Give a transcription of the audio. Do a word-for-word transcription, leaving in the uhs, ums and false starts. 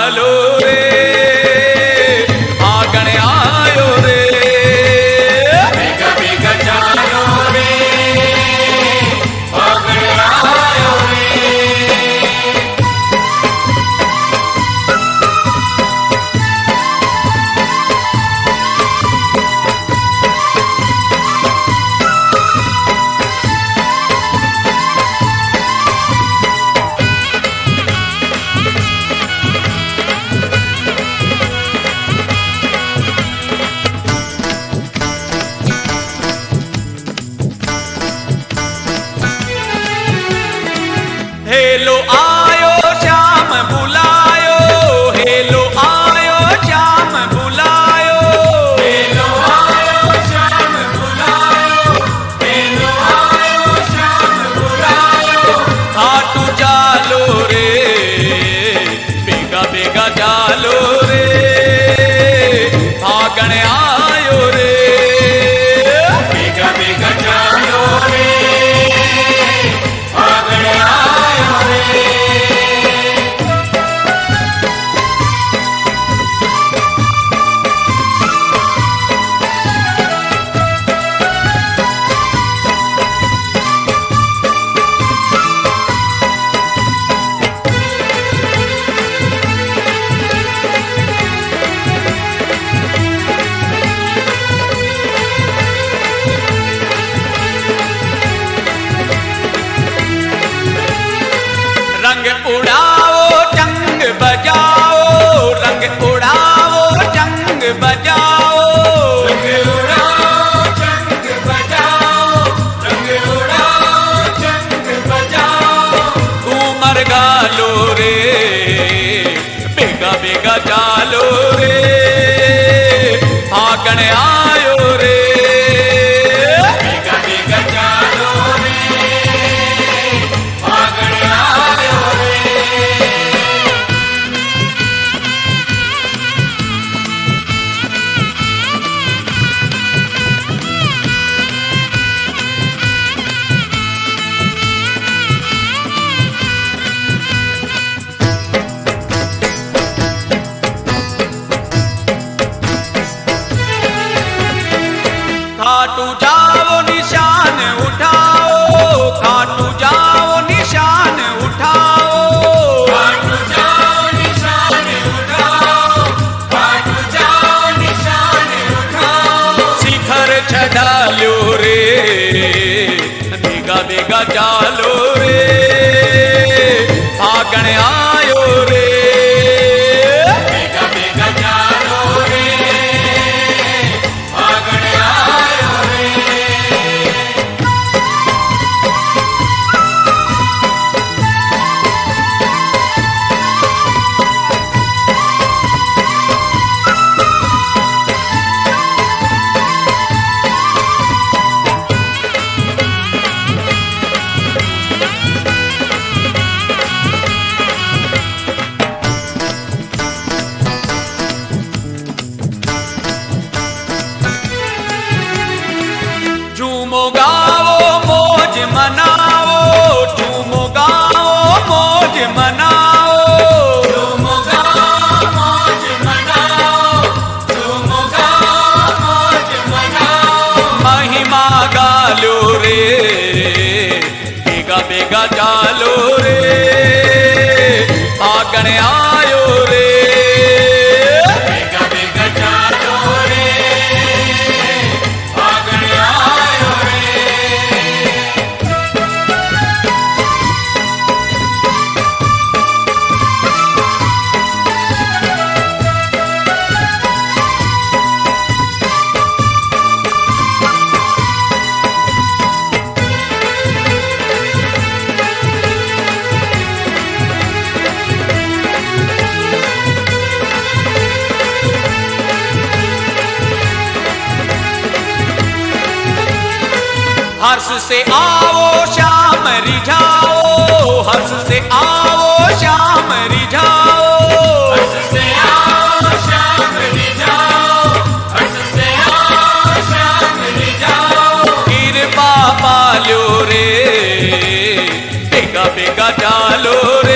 चालो रे फागण आयो रे बेगा बेगा चालो रे फागण आयो रे। हेलो आयो श्याम बुलायो, हेलो आयो श्याम बुलायो, हेलो आयो श्याम बुलायो, हेलो आयो श्याम बुलायो। खाटू चालो रे बेगा बेगा चालो रे फागण आयो रे बेगा बेगा चालो रे फागण आयो रे। रंग उड़ाओ चंग बजाओ, रंग उड़ाओ चंग बजाओ, रंग उड़ाओ चंग बजाओ, रंग उड़ाओ चंग बजाओ। घूमर गालो रे बेगा बेगा चालो रे फागण आयो रे बेगा बेगा चालो रे फागण आयो रे। खाटू जाओ निशान उठाओ, खाटू जाओ निशान उठाओ, खाटू जाओ निशान उठाओ, खाटू जाओ निशान उठाओ। शिखर छडालो रे बेगा बेगा चालो रे फागण आयो रे बेगा बेगा चालो रे फागण आयो रे। झूमो गाओ मौज मनाओ, झूमो गाओ मौज मनाओ, झूमो गाओ मौज मनाओ, झूमो गाओ मौज मनाओ। महिमा गालो रे बेगा बेगा चालो रे फागण आयो रे बेगा बेगा चालो रे फागण आयो रे। हर्ष से आओ श्याम रिझाओ, हर्ष से आओ श्याम रिझाओ, हर्ष से आओ श्याम रिझाओ, हर्ष से आओ श्याम रिझाओ। कृपा पालो रे बेगा बेगा चालो रे